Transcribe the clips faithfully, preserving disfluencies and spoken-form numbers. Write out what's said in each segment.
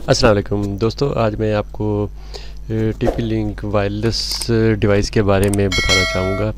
अस्सलाम वालेकुम दोस्तों, आज मैं आपको टीपी लिंक वायरलेस डिवाइस के बारे में बताना चाहूँगा।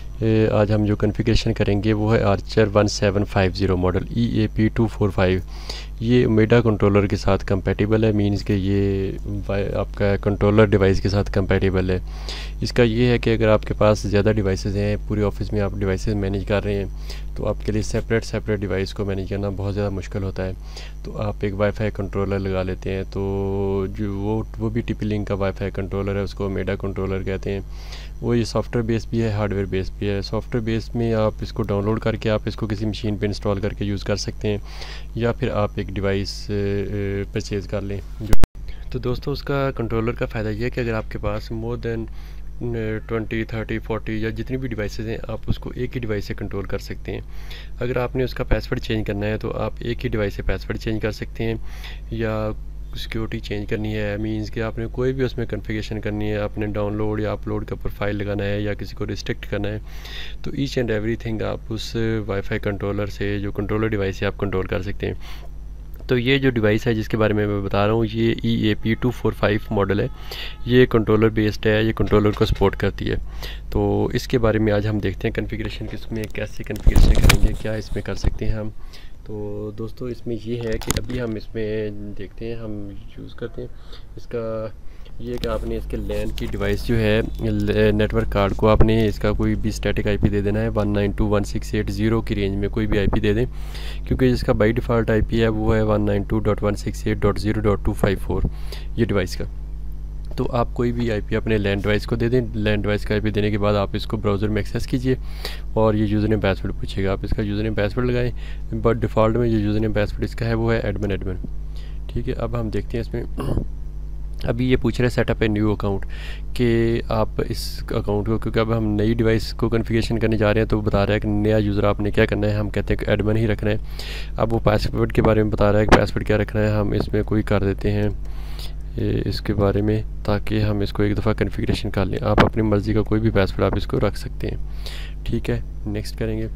आज हम जो कॉन्फ़िगरेशन करेंगे वो है Archer one seven five zero model E A P two four five. ये ओमेडा कंट्रोलर के साथ कंपैटिबल है, मींस कि ये आपका कंट्रोलर डिवाइस के साथ कंपैटिबल है। इसका ये है कि अगर आपके पास ज़्यादा डिवाइसेस हैं, पूरे ऑफिस में आप डिवाइसेस मैनेज कर रहे हैं, तो आपके लिए सेपरेट सेपरेट डिवाइस को मैनेज करना बहुत ज़्यादा मुश्किल होता है। तो आप एक वाईफाई कंट्रोलर लगा लेते हैं, तो जो वो वो भी टीपी लिंक का वाईफाई कंट्रोलर है, उसको ओमेडा कंट्रोलर कहते हैं। वो ये सॉफ्टवेयर बेस भी है, हार्डवेयर बेस भी है। सॉफ्टवेयर बेस में आप इसको डाउनलोड करके आप इसको किसी मशीन पे इंस्टॉल करके यूज़ कर सकते हैं, या फिर आप एक डिवाइस परचेज़ कर लें। जो तो दोस्तों, उसका कंट्रोलर का फ़ायदा ये है कि अगर आपके पास more than twenty thirty forty या जितनी भी डिवाइसेस हैं, आप उसको एक ही डिवाइस से कंट्रोल कर सकते हैं। अगर आपने उसका पासवर्ड चेंज करना है तो आप एक ही डिवाइस से पासवर्ड चेंज कर सकते हैं, या सिक्योरिटी चेंज करनी है, मींस कि आपने कोई भी उसमें कॉन्फ़िगरेशन करनी है, आपने डाउनलोड या अपलोड का प्रोफाइल लगाना है या किसी को रिस्ट्रिक्ट करना है, तो ईच एंड एवरीथिंग आप उस वाईफाई कंट्रोलर से, जो कंट्रोलर डिवाइस है, आप कंट्रोल कर सकते हैं। तो ये जो डिवाइस है जिसके बारे में मैं बता रहा हूँ, ये E A P two four five model है। ये कंट्रोलर बेस्ड है, ये कंट्रोलर को सपोर्ट करती है। तो इसके बारे में आज हम देखते हैं कॉन्फ़िगरेशन कि इसमें कैसे कॉन्फ़िगरेशन करेंगे, क्या इसमें कर सकते हैं हम। तो दोस्तों, इसमें ये है कि अभी हम इसमें देखते हैं, हम यूज़ करते हैं इसका ये कि आपने इसके लैन की डिवाइस जो है, नेटवर्क कार्ड को आपने इसका कोई भी स्टैटिक आईपी दे देना है। One nine two one six eight zero की रेंज में कोई भी आईपी दे दें, क्योंकि जिसका बाई डिफ़ॉल्ट आईपी है वो है one nine two dot one six eight dot zero dot two five four ये डिवाइस का। तो आप कोई भी आईपी अपने लैंड डिवाइस को दे दें। लैंड डिवाइस का आईपी देने के बाद आप इसको ब्राउज़र में एक्सेस कीजिए, और ये यूज़र नेम पासवर्ड पूछेगा, आप इसका यूज़र नेम पासवर्ड लगाएं। बट डिफ़ॉल्ट में जो यूज़र नेम पासवर्ड इसका है वो है एडमिन एडमिन। ठीक है, अब हम देखते हैं इसमें। अभी ये पूछ रहे हैं सेटअप ए न्यू अकाउंट, कि आप इस अकाउंट को, क्योंकि अब हम नई डिवाइस को कॉन्फ़िगरेशन करने जा रहे हैं, तो बता रहा है कि नया यूज़र आपने क्या करना है। हम कहते हैं कि एडमिन ही रखना है। अब वो पासवर्ड के बारे में बता रहा है कि पासवर्ड क्या रखना है। हम इसमें कोई कर देते हैं इसके बारे में, ताकि हम इसको एक दफ़ा कॉन्फ़िगरेशन कर लें। आप अपनी मर्ज़ी का कोई भी पासवर्ड आप इसको रख सकते हैं। ठीक है, नेक्स्ट करेंगे।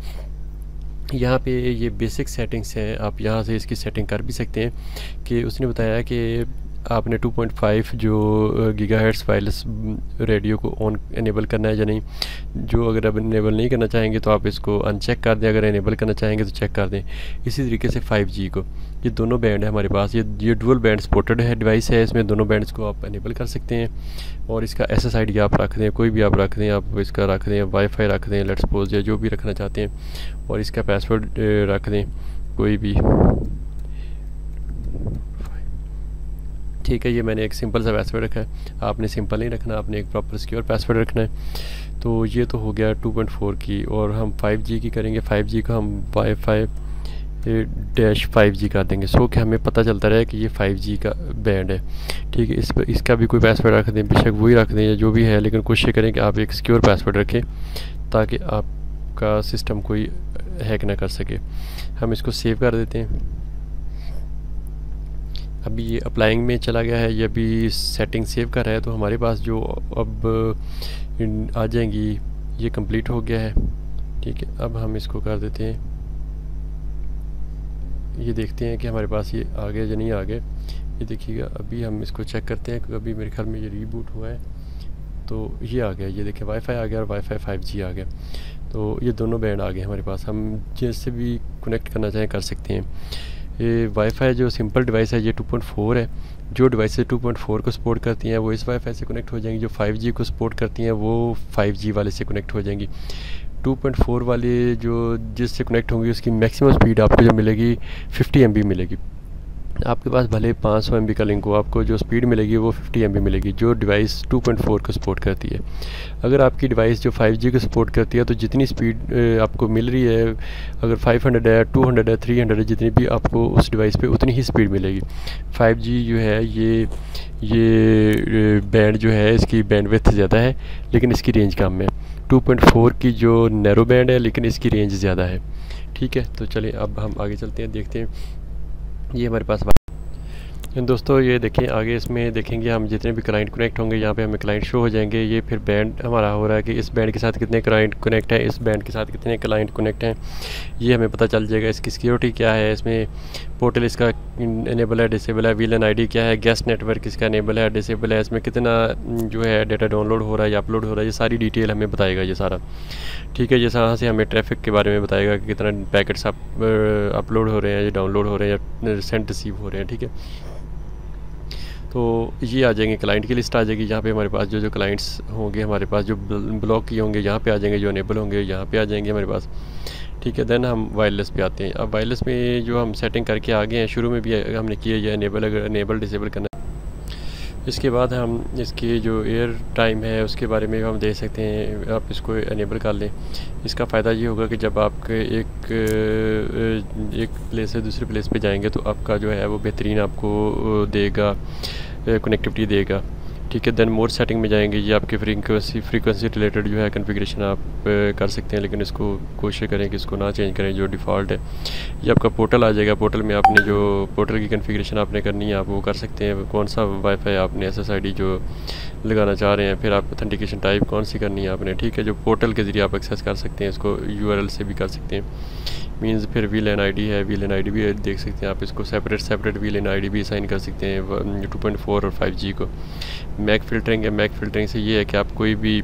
यहाँ पे ये बेसिक सेटिंग्स हैं, आप यहाँ से इसकी सेटिंग कर भी सकते हैं। कि उसने बताया कि आपने टू पॉइंट फाइव जो गीगाहर्ट्ज़ वायरलेस रेडियो को ऑन इनेबल करना है या नहीं। जो अगर आप इनेबल नहीं करना चाहेंगे तो आप इसको अनचेक कर दें, अगर इनेबल करना चाहेंगे तो चेक कर दें। इसी तरीके से फाइव जी को, ये दोनों बैंड है हमारे पास, ये ये डुअल बैंड सपोर्टेड है डिवाइस है, इसमें दोनों बैंड्स को आप इनेबल कर सकते हैं। और इसका एस एस आई डी आप रख दें, कोई भी आप रख दें, आप इसका रख दें वाईफाई रख दें, लेट्स सपोज, या जो भी रखना चाहते हैं। और इसका पासवर्ड रख दें कोई भी। ठीक है, ये मैंने एक सिंपल सा पासवर्ड रखा है। आपने सिंपल नहीं रखना, आपने एक प्रॉपर सिक्योर पासवर्ड रखना है। तो ये तो हो गया टू पॉइंट फोर की। और हम फाइव जी की करेंगे। फाइव जी का हम वाईफाई डैश फाइव जी कर देंगे, सो कि हमें पता चलता रहे कि ये फाइव जी का बैंड है। ठीक है, इस पर इसका भी कोई पासवर्ड रख दें, बेशक वही रख दें या जो भी है, लेकिन कोशिश करें कि आप एक सिक्योर पासवर्ड रखें, ताकि आपका सिस्टम कोई हैक ना कर सके। हम इसको सेव कर देते हैं। अभी ये अप्लाइंग में चला गया है, ये अभी सेटिंग सेव कर रहा है। तो हमारे पास जो अब आ जाएंगी, ये कंप्लीट हो गया है। ठीक है, अब हम इसको कर देते हैं। ये देखते हैं कि हमारे पास ये आ गया या नहीं आ गया। ये देखिएगा, अभी हम इसको चेक करते हैं, क्योंकि अभी मेरे ख्याल में ये रीबूट हुआ है। तो ये आ गया, ये देखिए वाईफाई आ गया और वाईफाई फाइव जी आ गया। तो ये दोनों बैंड आ गए हमारे पास, हम जैसे भी कनेक्ट करना चाहें कर सकते हैं। ये वाईफाई जो सिंपल डिवाइस है ये टू पॉइंट फोर है। जो डिवाइसेस टू पॉइंट फोर को सपोर्ट करती हैं वो इस वाईफाई से कनेक्ट हो जाएंगी। जो फाइव जी को सपोर्ट करती हैं वो फाइव जी वाले से कनेक्ट हो जाएंगी। टू पॉइंट फोर वाले जो जिससे कनेक्ट होंगी उसकी मैक्सिमम स्पीड आपको जो मिलेगी फिफ्टी एम बी मिलेगी। आपके पास भले पाँच सौ एम बी का लिंक हो, आपको जो स्पीड मिलेगी वो फिफ्टी एम बी मिलेगी, जो डिवाइस टू पॉइंट फोर को सपोर्ट करती है। अगर आपकी डिवाइस जो फाइव जी को सपोर्ट करती है, तो जितनी स्पीड आपको मिल रही है, अगर फाइव हंड्रेड है, टू हंड्रेड है, थ्री हंड्रेड है, जितनी भी आपको उस डिवाइस पे उतनी ही स्पीड मिलेगी। फाइव जी जो है ये ये बैंड जो है, इसकी बैंडविड्थ ज़्यादा है लेकिन इसकी रेंज कम है। टू पॉइंट फोर की जो नैरो बैंड है लेकिन इसकी रेंज ज़्यादा है। ठीक है, तो चलिए अब हम आगे चलते हैं, देखते हैं। ये हमारे पास दोस्तों ये देखें, आगे इसमें देखेंगे हम जितने भी क्लाइंट कनेक्ट होंगे यहाँ पे हमें क्लाइंट शो हो जाएंगे। ये फिर बैंड हमारा हो रहा है कि इस बैंड के साथ कितने क्लाइंट कनेक्ट हैं, इस बैंड के साथ कितने क्लाइंट कनेक्ट हैं, ये हमें पता चल जाएगा। इसकी सिक्योरिटी क्या है, इसमें पोर्टल इसका इनेबल है डिसेबल है, वीलन आईडी क्या है, गेस्ट नेटवर्क इसका इनेबल है डिसेबल है, इसमें कितना जो है डाटा डाउनलोड हो रहा है या अपलोड हो रहा है, ये सारी डिटेल हमें बताएगा ये सारा। ठीक है, जैसे यहाँ से हमें ट्रैफिक के बारे में बताएगा कि कितना पैकेट्स अप अपलोड हो रहे हैं या डाउनलोड हो रहे हैं या सेंड रिसीव हो रहे हैं। ठीक है, तो ये आ जाएंगे, क्लाइंट की लिस्ट आ जाएगी। यहाँ पे हमारे पास जो जो क्लाइंट्स होंगे हमारे पास जो ब्लॉक किए होंगे यहाँ पे आ जाएंगे, जो अनेबल होंगे यहाँ पे आ जाएंगे हमारे पास। ठीक है, देन हम वायरलेस पे आते हैं। अब वायरलेस में जो हम सेटिंग करके आ गए हैं, शुरू में भी हमने किया ये अनेबल, अगर अनेबल डिसेबल करना। इसके बाद हम इसकी जो एयर टाइम है उसके बारे में हम देख सकते हैं, आप इसको अनेबल कर लें। इसका फ़ायदा ये होगा कि जब आप एक एक प्लेस से दूसरे प्लेस पे जाएंगे तो आपका जो है वो बेहतरीन आपको देगा, कनेक्टिविटी देगा। ठीक है, देन मोर सेटिंग में जाएंगे, ये आपके फ्रीक्वेंसी फ्रीक्वेंसी रिलेटेड जो है कॉन्फ़िगरेशन आप कर सकते हैं, लेकिन इसको कोशिश करें कि इसको ना चेंज करें, जो डिफ़ॉल्ट है। ये आपका पोर्टल आ जाएगा, पोर्टल में आपने जो पोर्टल की कॉन्फ़िगरेशन आपने करनी है आप वो कर सकते हैं। कौन सा वाईफाई आपने एस एस आई डी जो लगाना चाह रहे हैं, फिर आप ऑथेंटिकेशन टाइप कौन सी करनी है आपने। ठीक है, जो पोर्टल के ज़रिए आप एक्सेस कर सकते हैं, इसको यू आर एल से भी कर सकते हैं। मींस फिर वी लैन आई डी है, वी लैन आई डी भी देख सकते हैं आप, इसको separate separate V LAN I D भी असाइन कर सकते हैं टू पॉइंट फोर और फाइव जी को। मैक फ़िल्टरिंग है, मैक फ़िल्टरिंग से ये है कि आप कोई भी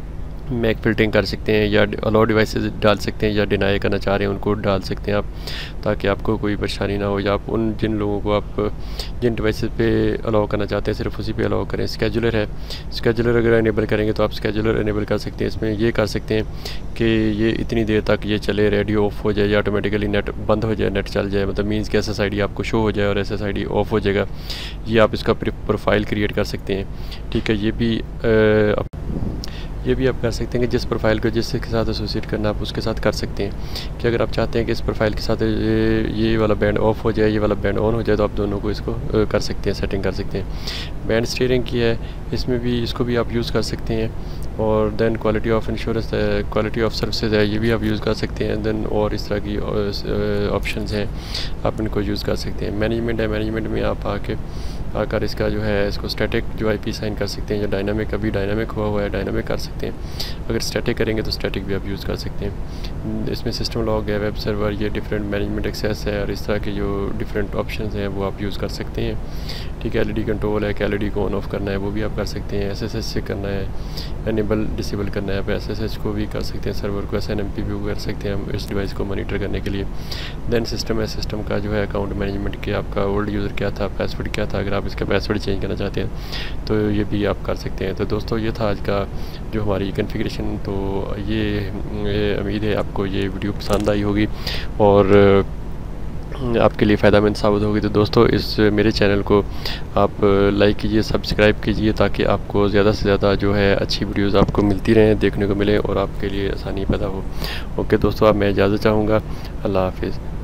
मैक फ़िल्टरिंग कर सकते हैं या अलाउ डिवाइसेस डाल सकते हैं, या डिनाई करना चाह रहे हैं उनको डाल सकते हैं आप, ताकि आपको कोई परेशानी ना हो, या आप उन जिन लोगों को आप जिन डिवाइसेस पे अलाउ करना चाहते हैं सिर्फ उसी पे अलाउ करें। स्केजुलर है, स्केजुलर अगर इनेबल करेंगे तो आप स्केजुलर इनेबल कर सकते हैं। इसमें ये कर सकते हैं कि ये इतनी देर तक ये चले, रेडियो ऑफ हो जाए या ऑटोमेटिकली नेट बंद हो जाए, नेट चल जाए, मतलब मीन्स कि एस एस आई डी आपको शो हो जाए और S S I D off हो जाएगा। ये आप इसका प्रोफाइल क्रिएट कर सकते हैं। ठीक है, ये भी आ, ये भी आप कर सकते हैं कि जिस प्रोफाइल को जिसके साथ एसोसिएट करना आप उसके साथ कर सकते हैं, कि अगर आप चाहते हैं कि इस प्रोफाइल के साथ ये, ये वाला बैंड ऑफ हो जाए, ये वाला बैंड ऑन हो जाए, तो आप दोनों को इसको कर सकते हैं, सेटिंग कर सकते हैं। बैंड स्टीयरिंग की है, इसमें भी इसको भी आप यूज़ कर सकते हैं। और देन क्वालिटी ऑफ इंश्योरेंस है, क्वालिटी ऑफ सर्विसेज है, ये भी आप यूज़ कर सकते हैं। देन और इस तरह की ऑप्शंस हैं, आप इनको यूज़ कर सकते हैं। मैनेजमेंट है, मैनेजमेंट में आप आके आकर इसका जो है इसको स्टैटिक जो आईपी साइन कर सकते हैं, या डायनामिक, अभी डायनामिक हुआ हुआ है डायनामिक कर सकते हैं। अगर स्टैटिक करेंगे तो स्टैटिक भी आप यूज़ कर सकते हैं। इसमें सिस्टम लॉग है, वेब सर्वर, ये डिफरेंट मैनेजमेंट एक्सेस है, और इस तरह के जो डिफरेंट ऑप्शंस हैं वो आप यूज़ कर सकते हैं। ठीक है, एलईडी कंट्रोल है, कि एलईडी को ऑन ऑफ करना है वो भी आप कर सकते हैं। एसएसएच से करना है, एनेबल डिसेबल करना है, आप एसएसएच को भी कर सकते हैं, सर्वर को एसएनएमपी भी कर सकते हैं हम इस डिवाइस को मॉनिटर करने के लिए। देन सिस्टम है, सिस्टम का जो है अकाउंट मैनेजमेंट के, आपका ओल्ड यूज़र क्या था, पासवर्ड क्या था, अगर आप इसका पासवर्ड चेंज करना चाहते हैं तो ये भी आप कर सकते हैं। तो दोस्तों ये था आज का जो हमारी कॉन्फ़िगरेशन। तो ये, ये उम्मीद है आपको ये वीडियो पसंद आई होगी और आपके लिए फ़ायदेमंद साबित होगी। तो दोस्तों इस मेरे चैनल को आप लाइक कीजिए, सब्सक्राइब कीजिए, ताकि आपको ज़्यादा से ज़्यादा जो है अच्छी वीडियोज़ आपको मिलती रहें, देखने को मिले और आपके लिए आसानी पैदा हो। ओके दोस्तों, अब मैं इजाज़त चाहूँगा। अल्लाह हाफिज़।